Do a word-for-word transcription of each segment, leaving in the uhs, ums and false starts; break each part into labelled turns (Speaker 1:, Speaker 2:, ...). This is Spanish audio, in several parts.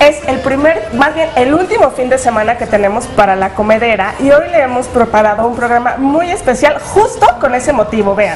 Speaker 1: es el primer, más bien el último fin de semana que tenemos para la comedera y hoy le hemos preparado un programa muy especial justo con ese motivo, vean.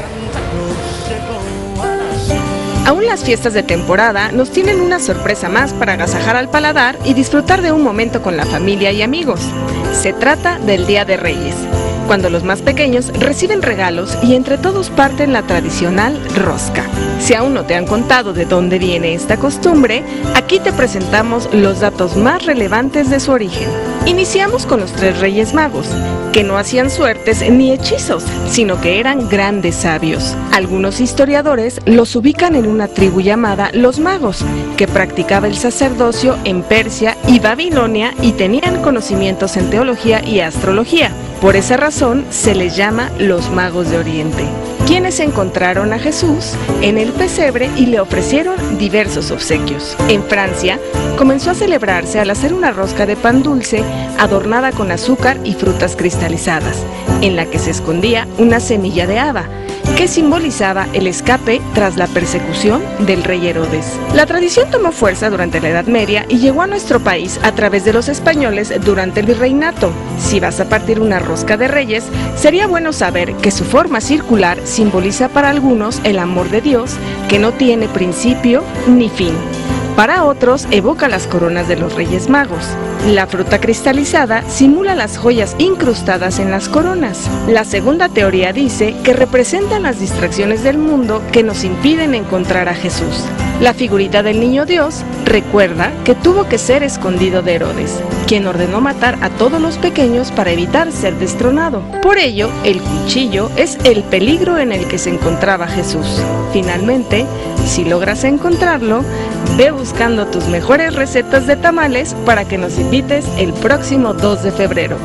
Speaker 2: Aún las fiestas de temporada nos tienen una sorpresa más para agasajar al paladar y disfrutar de un momento con la familia y amigos. Se trata del Día de Reyes, cuando los más pequeños reciben regalos y entre todos parten la tradicional rosca. Si aún no te han contado de dónde viene esta costumbre, aquí te presentamos los datos más relevantes de su origen. Iniciamos con los tres Reyes Magos, que no hacían suertes ni hechizos, sino que eran grandes sabios. Algunos historiadores los ubican en una tribu llamada los Magos, que practicaba el sacerdocio en Persia y Babilonia y tenían conocimientos en teología y astrología. Por esa razón se les llama los Magos de Oriente, quienes encontraron a Jesús en el pesebre y le ofrecieron diversos obsequios. En Francia comenzó a celebrarse al hacer una rosca de pan dulce adornada con azúcar y frutas cristalizadas, en la que se escondía una semilla de haba, que simbolizaba el escape tras la persecución del rey Herodes. La tradición tomó fuerza durante la Edad Media y llegó a nuestro país a través de los españoles durante el virreinato. Si vas a partir una rosca de reyes, sería bueno saber que su forma circular simboliza para algunos el amor de Dios, que no tiene principio ni fin. Para otros, evoca las coronas de los Reyes Magos. La fruta cristalizada simula las joyas incrustadas en las coronas. La segunda teoría dice que representan las distracciones del mundo que nos impiden encontrar a Jesús. La figurita del niño Dios recuerda que tuvo que ser escondido de Herodes, quien ordenó matar a todos los pequeños para evitar ser destronado. Por ello, el cuchillo es el peligro en el que se encontraba Jesús. Finalmente, si logras encontrarlo, ve buscando tus mejores recetas de tamales para que nos invites el próximo dos de febrero.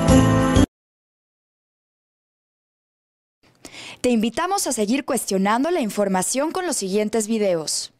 Speaker 3: Te invitamos a seguir cuestionando la información con los siguientes videos.